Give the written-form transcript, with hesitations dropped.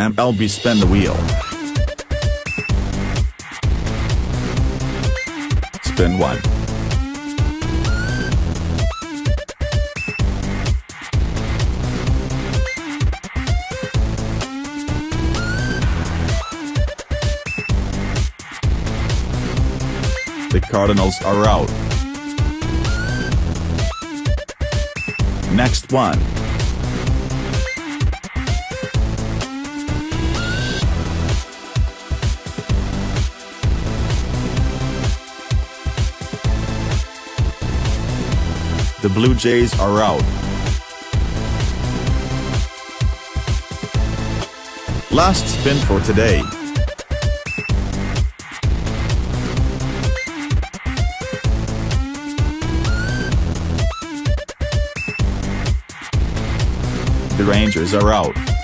MLB spin the wheel. Spin 1. The Cardinals are out. Next one. The Blue Jays are out. Last spin for today. The Rangers are out.